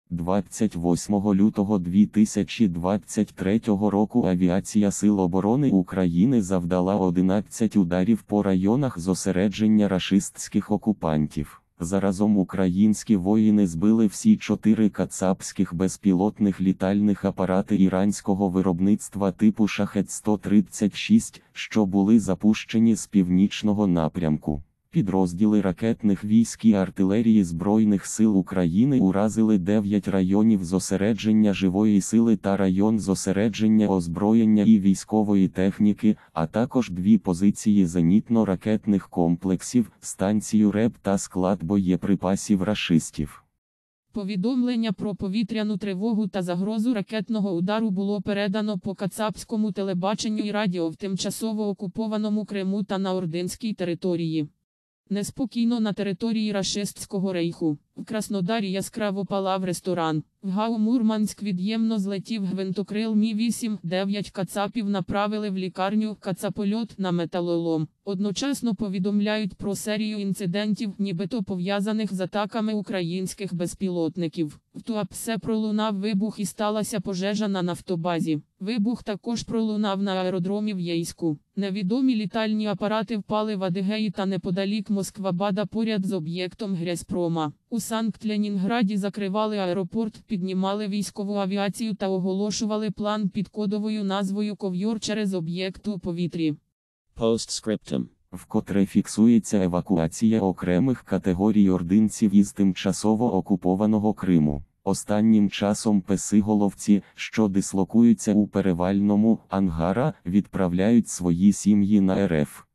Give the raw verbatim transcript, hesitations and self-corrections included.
двадцять восьмого лютого дві тисячі двадцять третього року авіація Сил оборони України завдала одинадцять ударів по районах зосередження рашистських окупантів. Заразом українські воїни збили всі чотири кацапських безпілотних літальних апарати іранського виробництва типу Шахед сто тридцять шість, що були запущені з північного напрямку. Підрозділи ракетних військ і артилерії Збройних сил України уразили дев'ять районів зосередження живої сили та район зосередження озброєння і військової техніки, а також дві позиції зенітно-ракетних комплексів, станцію РЕБ та склад боєприпасів рашистів. Повідомлення про повітряну тривогу та загрозу ракетного удару було передано по кацапському телебаченню і радіо в тимчасово окупованому Криму та на ординській території. Неспокійно на території рашистського рейху. В Краснодарі яскраво палав ресторан. В ГАУ Мурманськ від'ємно злетів гвинтокрил Мі вісім, дев'ять кацапів направили в лікарню, кацапольот на металолом. Одночасно повідомляють про серію інцидентів, нібито пов'язаних з атаками українських безпілотників. В Туапсе пролунав вибух і сталася пожежа на нафтобазі. Вибух також пролунав на аеродромі в Єйську. Невідомі літальні апарати впали в Адигеї та неподалік Москва-Бада поряд з об'єктом Грязьпрома. У Санкт-Ленінграді закривали аеропорт, піднімали військову авіацію та оголошували план під кодовою назвою «Ков'йор» через об'єкт у повітрі. Постскриптум. Вкотре фіксується евакуація окремих категорій ординців із тимчасово окупованого Криму. Останнім часом песиголовці, що дислокуються у перевальному Ангара, відправляють свої сім'ї на РФ.